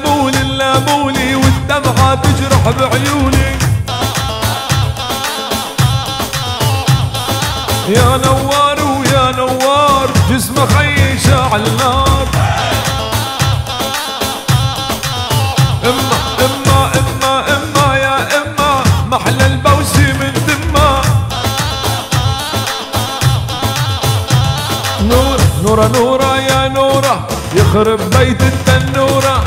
اللامولي والدمعة تجرح بعيوني. يا نوار ويا نوار جسمه خي شاعل النار. اما يا اما محلى البوسي من دمه. نورة يا نورة يخرب بيت التنورة.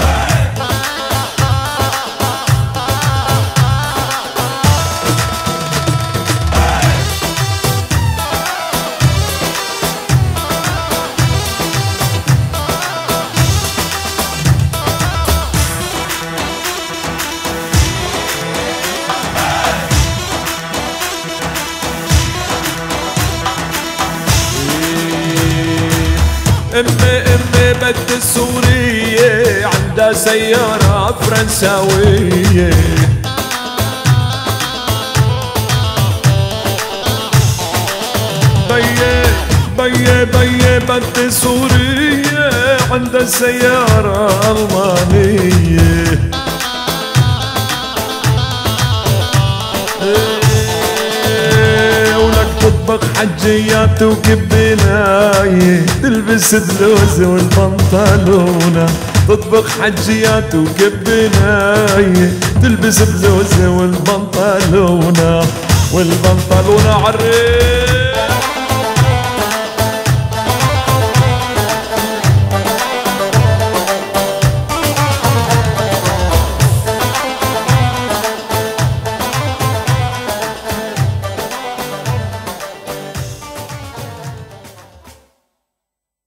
امي بنت السورية عندها سيارة فرنساوية. بيي بنت السورية عندها سيارة ألمانية. تطبخ حجيات وكبناية تلبس بلوزة والبنطلونة. تطبخ حجيات وكبناية تلبس بلوزة والبنطلونة. والبنطلونة عالريق